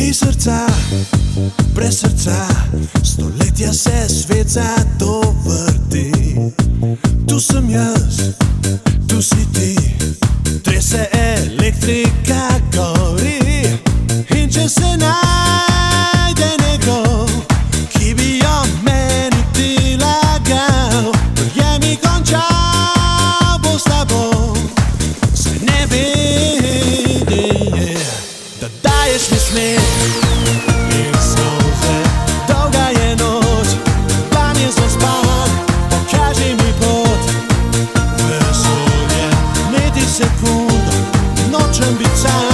Ni srca, brez srca, stoletja se svet zato vrti. Tu sem jaz, tu si ti, trese elektrika gori. In če se najde nekdo, ki bi jo meni prilagal, verjemi, končal bo s tabo. Saj ne vidi, da daješ mi smeh in solze. Dolga je noč, dan je zaspan, pokaži mi pot. Vesolje, niti sekundo, nočem biti sam.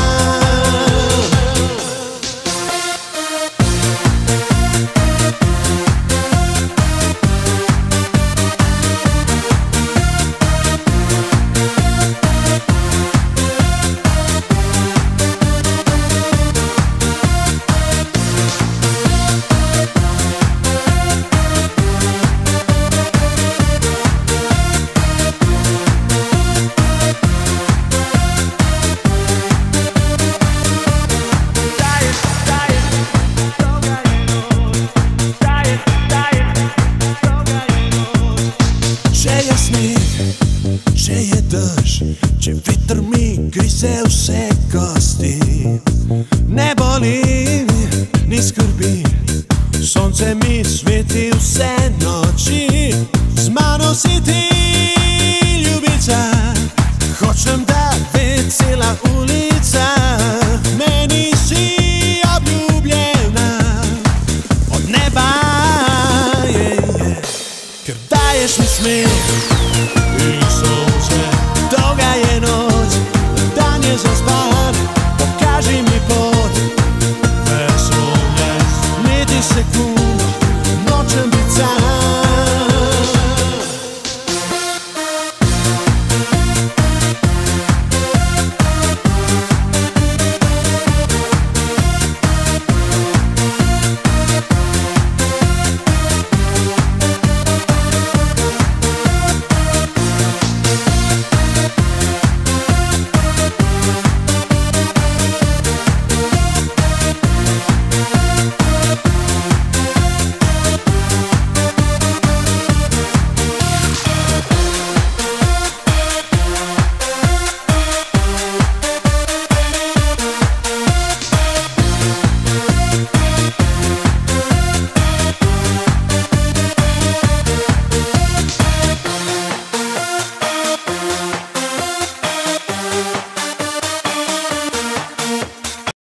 Če je dež, če veter mi grize vse kosti, ne boli, ni skrbi, sonce mi sveti vse noči. Z mano si ti, ljubica, hočem, da ve cela ulica.